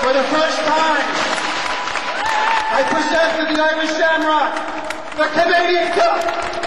For the first time, I present to the Irish Shamrock the Canadian Cup.